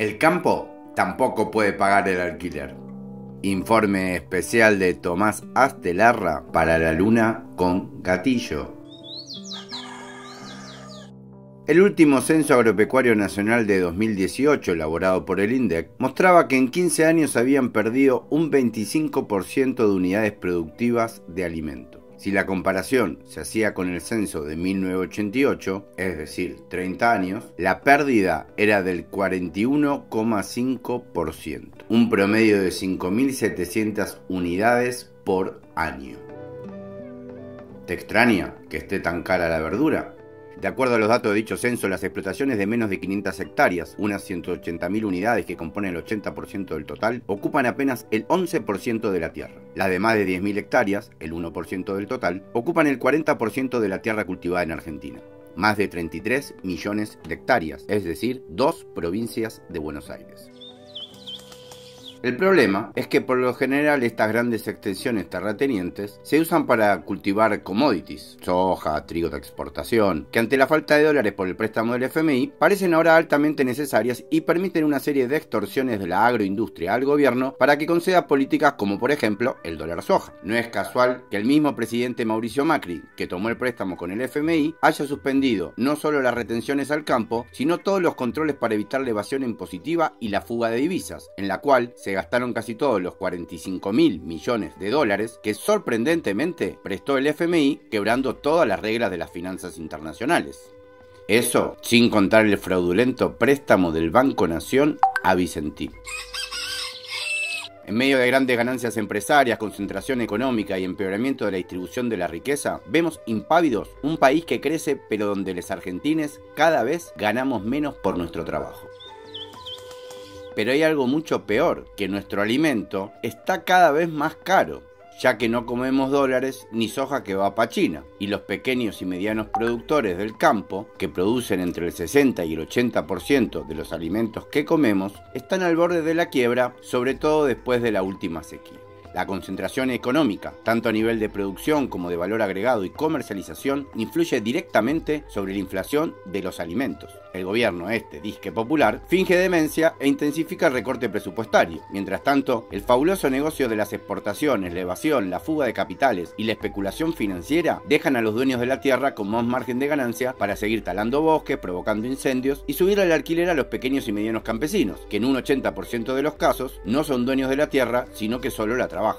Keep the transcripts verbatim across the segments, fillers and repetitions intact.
El campo tampoco puede pagar el alquiler. Informe especial de Tomás Astelarra para La Luna con Gatillo. El último Censo Agropecuario Nacional de dos mil dieciocho, elaborado por el INDEC, mostraba que en quince años habían perdido un veinticinco por ciento de unidades productivas de alimento. Si la comparación se hacía con el censo de mil novecientos ochenta y ocho, es decir, treinta años, la pérdida era del cuarenta y uno coma cinco por ciento, un promedio de cinco mil setecientas unidades por año. ¿Te extraña que esté tan cara la verdura? De acuerdo a los datos de dicho censo, las explotaciones de menos de quinientas hectáreas, unas ciento ochenta mil unidades que componen el ochenta por ciento del total, ocupan apenas el once por ciento de la tierra. Las de más de diez mil hectáreas, el uno por ciento del total, ocupan el cuarenta por ciento de la tierra cultivada en Argentina. Más de treinta y tres millones de hectáreas, es decir, dos provincias de Buenos Aires. El problema es que por lo general estas grandes extensiones terratenientes se usan para cultivar commodities, soja, trigo de exportación, que ante la falta de dólares por el préstamo del F M I parecen ahora altamente necesarias y permiten una serie de extorsiones de la agroindustria al gobierno para que conceda políticas como por ejemplo el dólar soja. No es casual que el mismo presidente Mauricio Macri, que tomó el préstamo con el F M I, haya suspendido no solo las retenciones al campo, sino todos los controles para evitar la evasión impositiva y la fuga de divisas, en la cual se gastaron casi todos los cuarenta y cinco mil millones de dólares que sorprendentemente prestó el F M I, quebrando todas las reglas de las finanzas internacionales. Eso sin contar el fraudulento préstamo del Banco Nación a Vicentín. En medio de grandes ganancias empresarias, concentración económica y empeoramiento de la distribución de la riqueza, vemos impávidos un país que crece pero donde los argentines cada vez ganamos menos por nuestro trabajo. Pero hay algo mucho peor, que nuestro alimento está cada vez más caro, ya que no comemos dólares ni soja que va para China, y los pequeños y medianos productores del campo, que producen entre el sesenta y el ochenta por ciento de los alimentos que comemos, están al borde de la quiebra, sobre todo después de la última sequía. La concentración económica, tanto a nivel de producción como de valor agregado y comercialización, influye directamente sobre la inflación de los alimentos. El gobierno este, disque popular, finge demencia e intensifica el recorte presupuestario. Mientras tanto, el fabuloso negocio de las exportaciones, la evasión, la fuga de capitales y la especulación financiera dejan a los dueños de la tierra con más margen de ganancia para seguir talando bosques, provocando incendios y subir el alquiler a los pequeños y medianos campesinos, que en un ochenta por ciento de los casos no son dueños de la tierra, sino que solo la trabajan.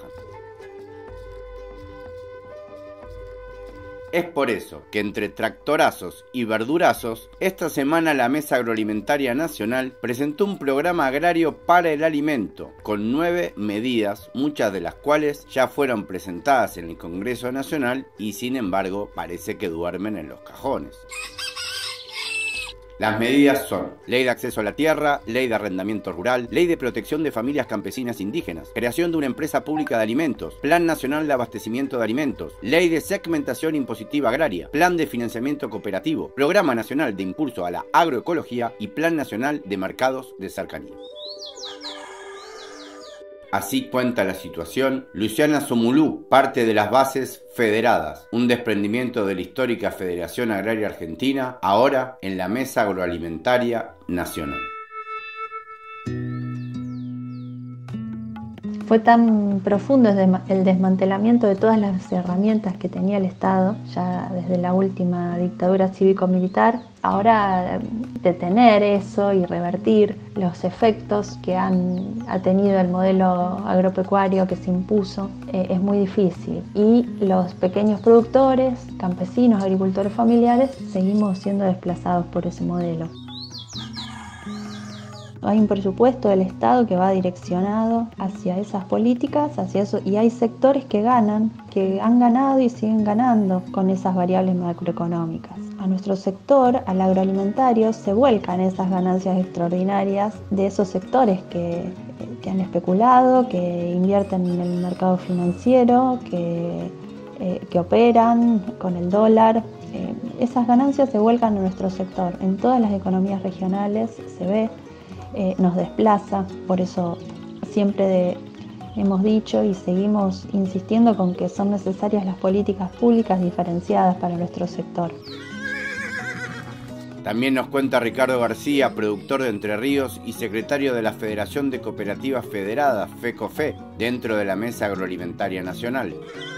Es por eso que entre tractorazos y verdurazos, esta semana la Mesa Agroalimentaria Nacional presentó un programa agrario para el alimento, con nueve medidas, muchas de las cuales ya fueron presentadas en el Congreso Nacional y sin embargo parece que duermen en los cajones. Las medidas son: Ley de Acceso a la Tierra, Ley de Arrendamiento Rural, Ley de Protección de Familias Campesinas Indígenas, creación de una empresa pública de alimentos, Plan Nacional de Abastecimiento de Alimentos, Ley de Segmentación Impositiva Agraria, Plan de Financiamiento Cooperativo, Programa Nacional de Impulso a la Agroecología y Plan Nacional de Mercados de Cercanía. Así cuenta la situación Luciana Somulú, parte de las Bases Federadas, un desprendimiento de la histórica Federación Agraria Argentina, ahora en la Mesa Agroalimentaria Nacional. Fue tan profundo el desmantelamiento de todas las herramientas que tenía el Estado, ya desde la última dictadura cívico-militar. Ahora detener eso y revertir los efectos que han, ha tenido el modelo agropecuario que se impuso eh, es muy difícil. Y los pequeños productores, campesinos, agricultores familiares, seguimos siendo desplazados por ese modelo. Hay un presupuesto del Estado que va direccionado hacia esas políticas, hacia eso, y hay sectores que ganan, que han ganado y siguen ganando con esas variables macroeconómicas. A nuestro sector, al agroalimentario, se vuelcan esas ganancias extraordinarias de esos sectores que, que han especulado, que invierten en el mercado financiero, que, eh, que operan con el dólar. Eh, esas ganancias se vuelcan a nuestro sector. En todas las economías regionales se ve. Eh, nos desplaza, por eso siempre de, hemos dicho y seguimos insistiendo con que son necesarias las políticas públicas diferenciadas para nuestro sector. También nos cuenta Ricardo García, productor de Entre Ríos y secretario de la Federación de Cooperativas Federadas, FECOFE, dentro de la Mesa Agroalimentaria Nacional.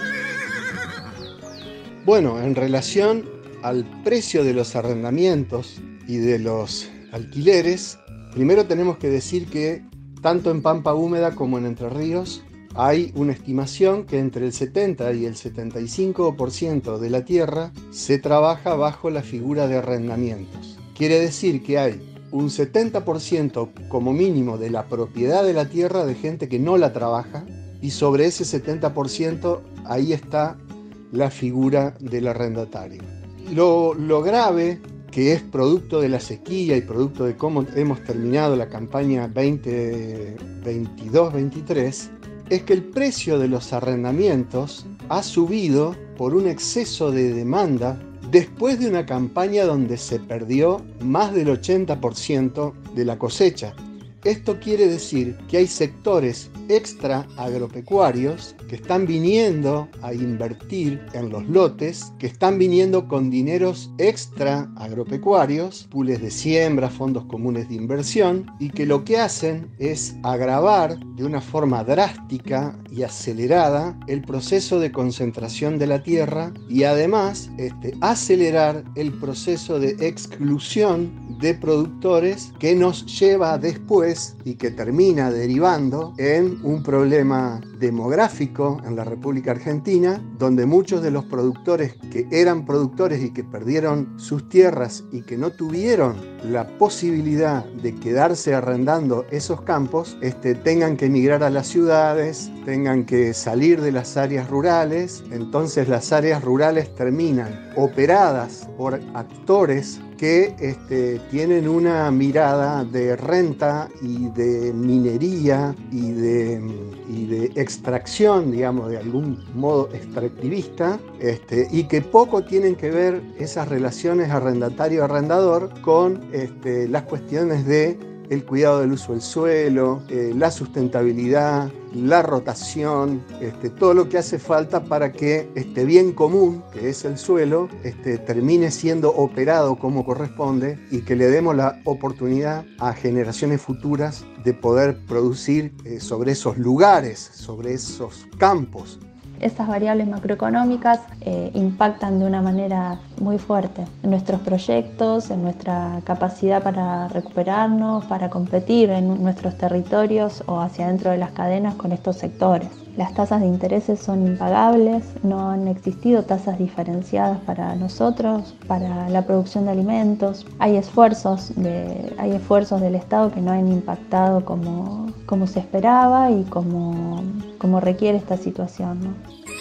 Bueno, en relación al precio de los arrendamientos y de los alquileres, primero tenemos que decir que tanto en Pampa Húmeda como en Entre Ríos hay una estimación que entre el setenta y el setenta y cinco por ciento de la tierra se trabaja bajo la figura de arrendamientos. Quiere decir que hay un setenta por ciento como mínimo de la propiedad de la tierra de gente que no la trabaja, y sobre ese setenta por ciento ahí está la figura del arrendatario. Lo, lo grave, que es producto de la sequía y producto de cómo hemos terminado la campaña veinte veintidós veintitrés, es que el precio de los arrendamientos ha subido por un exceso de demanda después de una campaña donde se perdió más del ochenta por ciento de la cosecha. Esto quiere decir que hay sectores extra agropecuarios que están viniendo a invertir en los lotes, que están viniendo con dineros extra agropecuarios, pools de siembra, fondos comunes de inversión, y que lo que hacen es agravar de una forma drástica y acelerada el proceso de concentración de la tierra y además este, acelerar el proceso de exclusión de productores que nos lleva después y que termina derivando en un problema demográfico en la República Argentina, donde muchos de los productores que eran productores y que perdieron sus tierras y que no tuvieron la posibilidad de quedarse arrendando esos campos, este, tengan que emigrar a las ciudades, tengan que salir de las áreas rurales. Entonces las áreas rurales terminan operadas por actores que este, tienen una mirada de renta y de minería y de, y de extracción, digamos, de algún modo extractivista, este, y que poco tienen que ver esas relaciones arrendatario-arrendador con este, las cuestiones de el cuidado del uso del suelo, eh, la sustentabilidad, la rotación, este, todo lo que hace falta para que este bien común, que es el suelo, este, termine siendo operado como corresponde y que le demos la oportunidad a generaciones futuras de poder producir eh, sobre esos lugares, sobre esos campos. Estas variables macroeconómicas eh, impactan de una manera muy fuerte en nuestros proyectos, en nuestra capacidad para recuperarnos, para competir en nuestros territorios o hacia dentro de las cadenas con estos sectores. Las tasas de intereses son impagables, no han existido tasas diferenciadas para nosotros, para la producción de alimentos. Hay esfuerzos, de, hay esfuerzos del Estado que no han impactado como, como se esperaba y como, como requiere esta situación, ¿no?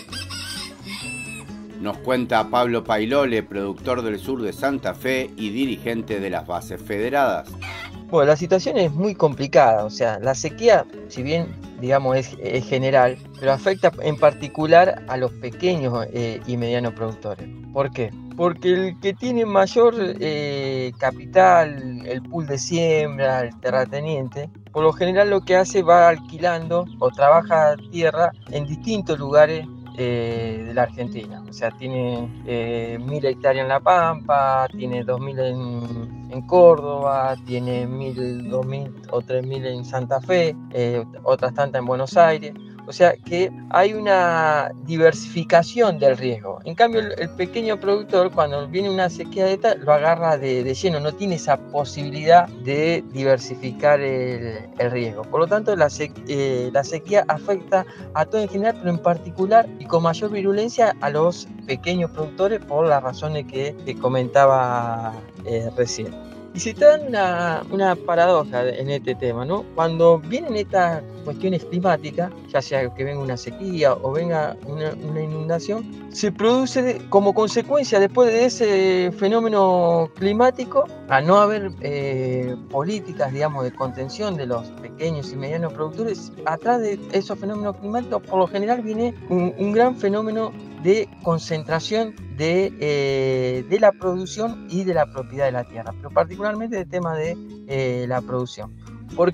Nos cuenta Pablo Pailole, productor del sur de Santa Fe y dirigente de las bases federadas. Bueno, la situación es muy complicada, o sea, la sequía, si bien digamos es, es general, pero afecta en particular a los pequeños eh, y medianos productores. ¿Por qué? Porque el que tiene mayor eh, capital, el pool de siembra, el terrateniente, por lo general lo que hace va alquilando o trabaja tierra en distintos lugares Eh, de la Argentina. O sea, tiene eh, mil hectáreas en La Pampa, tiene dos mil en, en Córdoba, tiene mil, dos mil o tres mil en Santa Fe, eh, otras tantas en Buenos Aires. O sea que hay una diversificación del riesgo. En cambio, el, el pequeño productor, cuando viene una sequía de esta, lo agarra de, de lleno, no tiene esa posibilidad de diversificar el, el riesgo. Por lo tanto, la, sec, eh, la sequía afecta a todo en general, pero en particular y con mayor virulencia a los pequeños productores por las razones que, que comentaba eh, recién. Y se da una, una paradoja en este tema, ¿no? Cuando vienen estas cuestiones climáticas, ya sea que venga una sequía o venga una, una inundación, se produce de, como consecuencia después de ese fenómeno climático, a no haber eh, políticas, digamos, de contención de los pequeños y medianos productores, atrás de esos fenómenos climáticos, por lo general viene un, un gran fenómeno de concentración de, eh, de la producción y de la propiedad de la tierra, pero particularmente del tema de eh, la producción. ¿Por qué?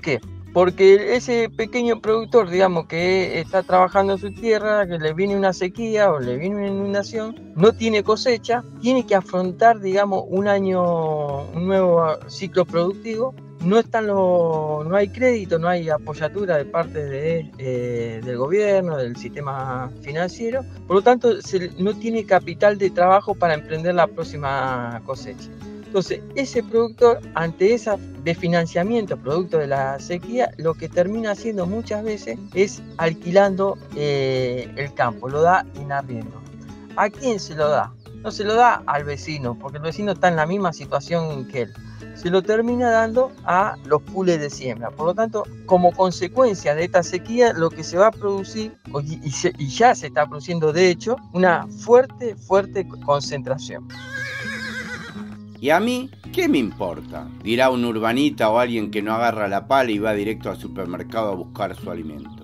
Porque ese pequeño productor, digamos, que está trabajando en su tierra, que le viene una sequía o le viene una inundación, no tiene cosecha, tiene que afrontar, digamos, un año, un nuevo ciclo productivo. No están los, no hay crédito, no hay apoyatura de parte de, eh, del gobierno, del sistema financiero. Por lo tanto, se, no tiene capital de trabajo para emprender la próxima cosecha. Entonces, ese productor, ante ese desfinanciamiento producto de la sequía, lo que termina haciendo muchas veces es alquilando eh, el campo, lo da en arriendo. ¿A quién se lo da? No se lo da al vecino, porque el vecino está en la misma situación que él. Se lo termina dando a los pools de siembra. Por lo tanto, como consecuencia de esta sequía, lo que se va a producir, y, se, y ya se está produciendo de hecho, una fuerte, fuerte concentración. ¿Y a mí qué me importa?, dirá un urbanita o alguien que no agarra la pala y va directo al supermercado a buscar su alimento.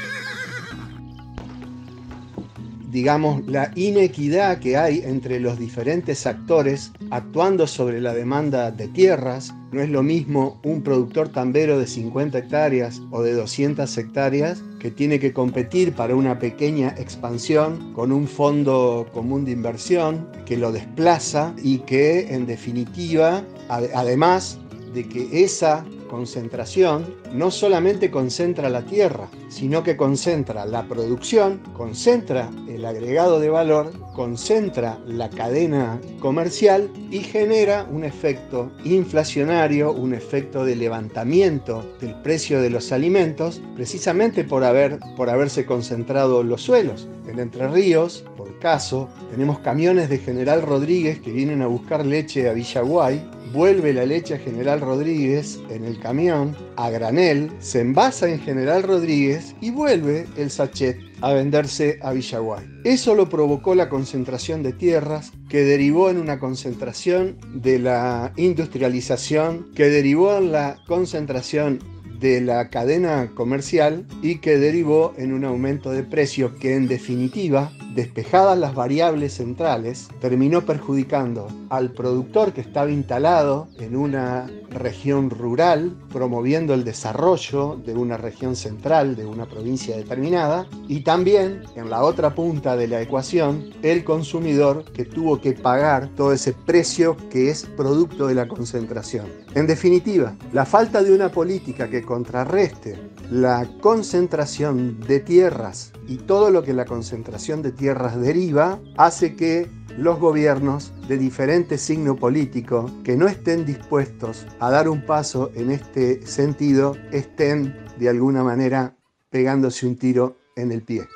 Digamos, la inequidad que hay entre los diferentes actores actuando sobre la demanda de tierras. No es lo mismo un productor tambero de cincuenta hectáreas o de doscientas hectáreas que tiene que competir para una pequeña expansión con un fondo común de inversión que lo desplaza y que, en definitiva, ad- además de que esa concentración no solamente concentra la tierra, sino que concentra la producción, concentra el agregado de valor, concentra la cadena comercial y genera un efecto inflacionario, un efecto de levantamiento del precio de los alimentos, precisamente por, haber, por haberse concentrado los suelos. En Entre Ríos, por caso, tenemos camiones de General Rodríguez que vienen a buscar leche a Villaguay. Vuelve la leche a General Rodríguez en el camión a granel, se envasa en General Rodríguez y vuelve el sachet a venderse a Villaguay. Eso lo provocó la concentración de tierras, que derivó en una concentración de la industrialización, que derivó en la concentración de la cadena comercial y que derivó en un aumento de precios que, en definitiva, despejadas las variables centrales, terminó perjudicando al productor que estaba instalado en una región rural, promoviendo el desarrollo de una región central de una provincia determinada, y también, en la otra punta de la ecuación, el consumidor que tuvo que pagar todo ese precio que es producto de la concentración. En definitiva, la falta de una política que contrarreste la concentración de tierras y todo lo que la concentración de tierras deriva hace que los gobiernos de diferente signo político que no estén dispuestos a dar un paso en este sentido estén de alguna manera pegándose un tiro en el pie.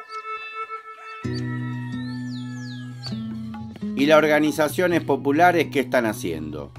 ¿Y las organizaciones populares qué están haciendo?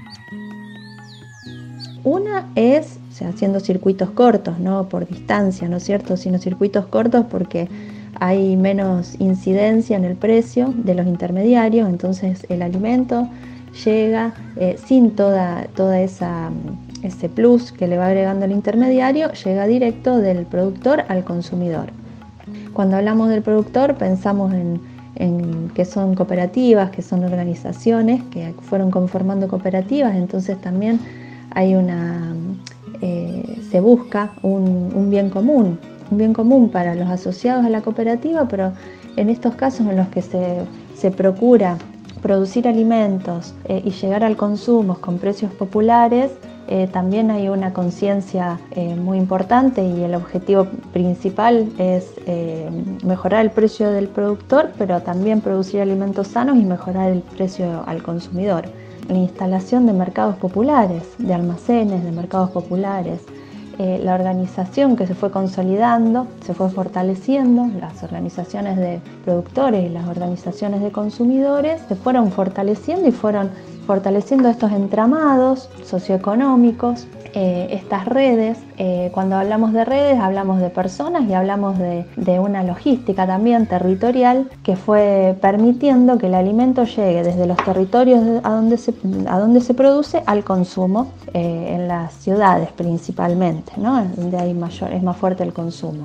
Una es, o sea, haciendo circuitos cortos, no por distancia, ¿no es cierto?, sino circuitos cortos porque hay menos incidencia en el precio de los intermediarios, entonces el alimento llega eh, sin toda, toda esa, ese plus que le va agregando el intermediario, llega directo del productor al consumidor. Cuando hablamos del productor pensamos en, en que son cooperativas, que son organizaciones que fueron conformando cooperativas, entonces también hay una, eh, se busca un, un bien común, un bien común para los asociados a la cooperativa, pero en estos casos en los que se, se procura producir alimentos eh, y llegar al consumo con precios populares, eh, también hay una conciencia eh, muy importante y el objetivo principal es eh, mejorar el precio del productor, pero también producir alimentos sanos y mejorar el precio al consumidor. La instalación de mercados populares, de almacenes, de mercados populares, eh, la organización que se fue consolidando, se fue fortaleciendo, las organizaciones de productores y las organizaciones de consumidores se fueron fortaleciendo y fueron fortaleciendo estos entramados socioeconómicos, eh, estas redes. Eh, cuando hablamos de redes hablamos de personas y hablamos de, de una logística también territorial que fue permitiendo que el alimento llegue desde los territorios a donde se, a donde se produce al consumo, eh, en las ciudades principalmente, ¿no?, donde hay mayor, es más fuerte el consumo.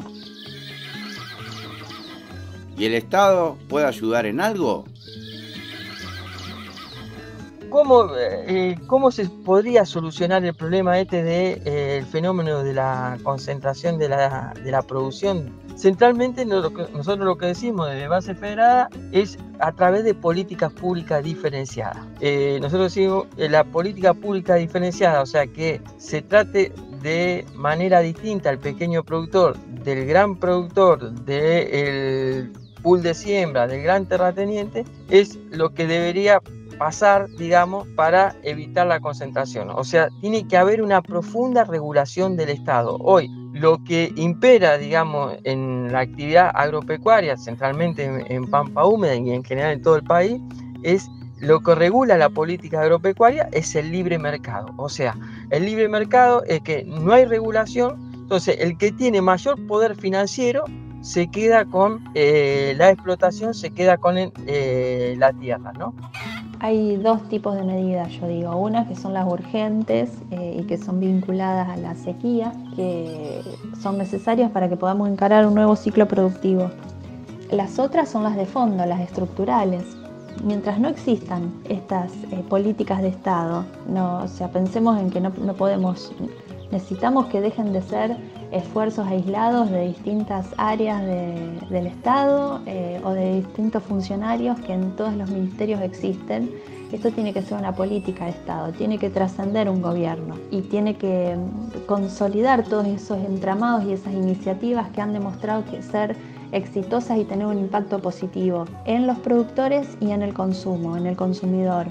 ¿Y el Estado puede ayudar en algo? ¿cómo, eh, ¿cómo se podría solucionar el problema este del de, eh, fenómeno de la concentración de la, de la producción? Centralmente nosotros lo que decimos desde Base Federada es a través de políticas públicas diferenciadas. Eh, nosotros decimos eh, la política pública diferenciada, o sea que se trate de manera distinta al pequeño productor, del gran productor, del pool de siembra, del gran terrateniente, es lo que debería pasar, digamos, para evitar la concentración. O sea, tiene que haber una profunda regulación del Estado. Hoy, lo que impera, digamos, en la actividad agropecuaria, centralmente en, en Pampa Húmeda y en general en todo el país, es lo que regula la política agropecuaria es el libre mercado. O sea, el libre mercado es que no hay regulación, entonces el que tiene mayor poder financiero se queda con eh, la explotación, se queda con eh, la tierra, ¿no? Hay dos tipos de medidas, yo digo. Unas que son las urgentes eh, y que son vinculadas a la sequía, que son necesarias para que podamos encarar un nuevo ciclo productivo. Las otras son las de fondo, las estructurales. Mientras no existan estas eh, políticas de Estado, no, o sea, pensemos en que no, no podemos, necesitamos que dejen de ser esfuerzos aislados de distintas áreas de, del Estado eh, o de distintos funcionarios que en todos los ministerios existen. Esto tiene que ser una política de Estado, tiene que trascender un gobierno y tiene que consolidar todos esos entramados y esas iniciativas que han demostrado que ser exitosas y tener un impacto positivo en los productores y en el consumo, en el consumidor.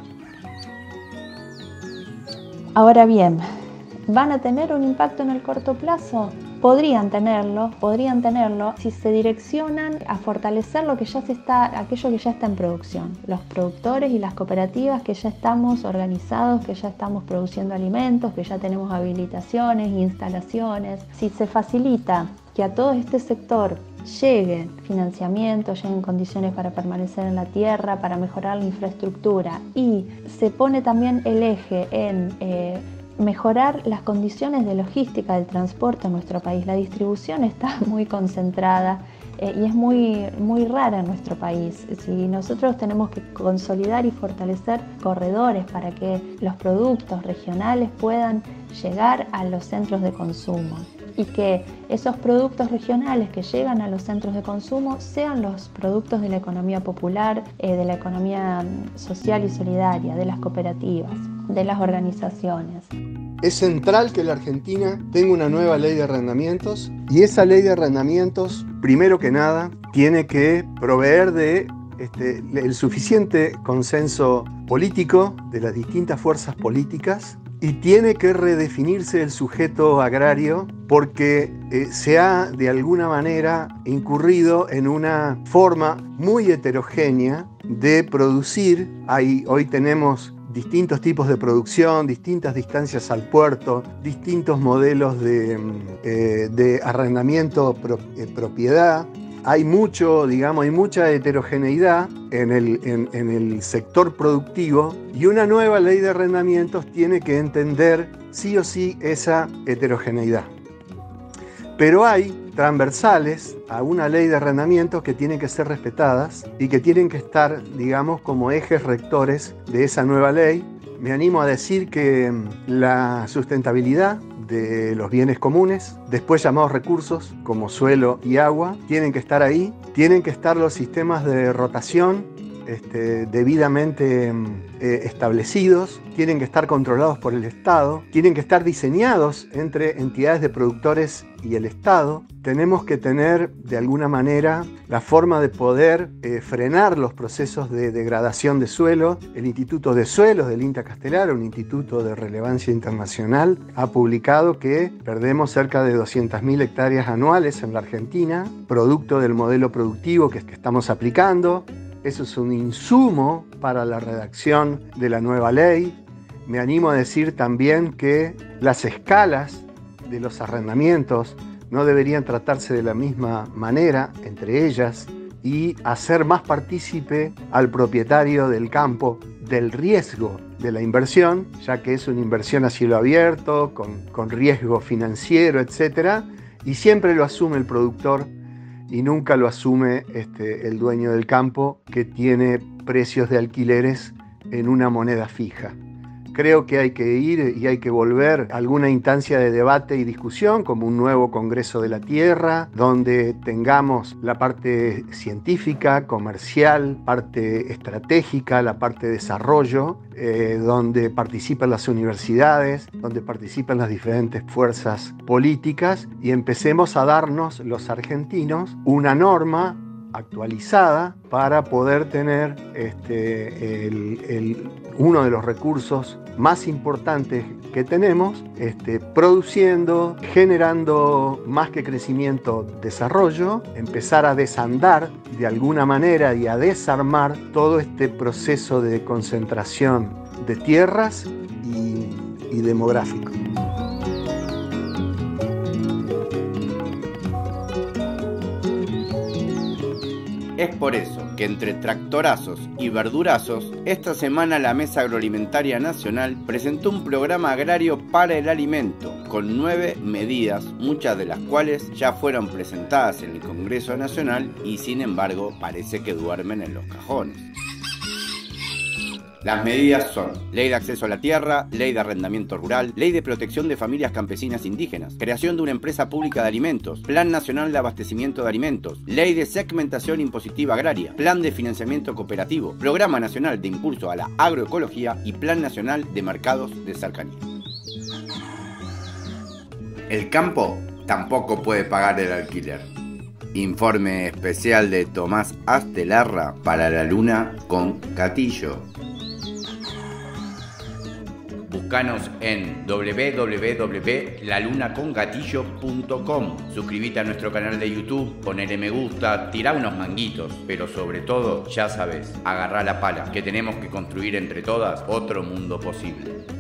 Ahora bien, ¿van a tener un impacto en el corto plazo? Podrían tenerlo, podrían tenerlo si se direccionan a fortalecer lo que ya se está, aquello que ya está en producción. Los productores y las cooperativas que ya estamos organizados, que ya estamos produciendo alimentos, que ya tenemos habilitaciones, instalaciones. Si se facilita que a todo este sector llegue financiamiento, lleguen condiciones para permanecer en la tierra, para mejorar la infraestructura y se pone también el eje en eh, mejorar las condiciones de logística del transporte en nuestro país. La distribución está muy concentrada eh, y es muy, muy rara en nuestro país. Si nosotros tenemos que consolidar y fortalecer corredores para que los productos regionales puedan llegar a los centros de consumo y que esos productos regionales que llegan a los centros de consumo sean los productos de la economía popular, eh, de la economía social y solidaria, de las cooperativas, de las organizaciones. Es central que la Argentina tenga una nueva ley de arrendamientos y esa ley de arrendamientos, primero que nada, tiene que proveer de este, el suficiente consenso político de las distintas fuerzas políticas y tiene que redefinirse el sujeto agrario porque eh, se ha de alguna manera incurrido en una forma muy heterogénea de producir. Hay, hoy tenemos distintos tipos de producción, distintas distancias al puerto, distintos modelos de, eh, de arrendamiento pro, eh, propiedad. Hay mucho, digamos, hay mucha heterogeneidad en el, en, en el sector productivo y una nueva ley de arrendamientos tiene que entender sí o sí esa heterogeneidad. Pero hay transversales a una ley de arrendamientos que tienen que ser respetadas y que tienen que estar, digamos, como ejes rectores de esa nueva ley. Me animo a decir que la sustentabilidad de los bienes comunes, después llamados recursos como suelo y agua, tienen que estar ahí, tienen que estar los sistemas de rotación este, debidamente eh, establecidos, tienen que estar controlados por el Estado, tienen que estar diseñados entre entidades de productores y el Estado. Tenemos que tener de alguna manera la forma de poder eh, frenar los procesos de degradación de suelo. El Instituto de Suelos del INTA Castelar, un instituto de relevancia internacional, ha publicado que perdemos cerca de doscientas mil hectáreas anuales en la Argentina, producto del modelo productivo que, que estamos aplicando. Eso es un insumo para la redacción de la nueva ley. Me animo a decir también que las escalas de los arrendamientos no deberían tratarse de la misma manera entre ellas y hacer más partícipe al propietario del campo del riesgo de la inversión, ya que es una inversión a cielo abierto, con, con riesgo financiero, etcétera, y siempre lo asume el productor y nunca lo asume este, el dueño del campo, que tiene precios de alquileres en una moneda fija. Creo que hay que ir y hay que volver a alguna instancia de debate y discusión, como un nuevo Congreso de la Tierra, donde tengamos la parte científica, comercial, parte estratégica, la parte de desarrollo, eh, donde participan las universidades, donde participan las diferentes fuerzas políticas, y empecemos a darnos los argentinos una norma actualizada para poder tener este, el, el, uno de los recursos más importantes que tenemos, este, produciendo, generando más que crecimiento, desarrollo, empezar a desandar de alguna manera y a desarmar todo este proceso de concentración de tierras y, y demográfico. Es por eso que entre tractorazos y verdurazos, esta semana la Mesa Agroalimentaria Nacional presentó un programa agrario para el alimento, con nueve medidas, muchas de las cuales ya fueron presentadas en el Congreso Nacional y sin embargo parece que duermen en los cajones. Las medidas son: Ley de Acceso a la Tierra, Ley de Arrendamiento Rural, Ley de Protección de Familias Campesinas Indígenas, creación de una empresa pública de alimentos, Plan Nacional de Abastecimiento de Alimentos, Ley de Segmentación Impositiva Agraria, Plan de Financiamiento Cooperativo, Programa Nacional de Impulso a la Agroecología y Plan Nacional de Mercados de Cercanía. El campo tampoco puede pagar el alquiler. Informe especial de Tomás Astelarra para La Luna con Gatillo. Búscanos en doble u doble u doble u punto la luna con gatillo punto com. Suscríbete a nuestro canal de YouTube, ponele me gusta, tirá unos manguitos, pero sobre todo, ya sabes, agarrá la pala, que tenemos que construir entre todas otro mundo posible.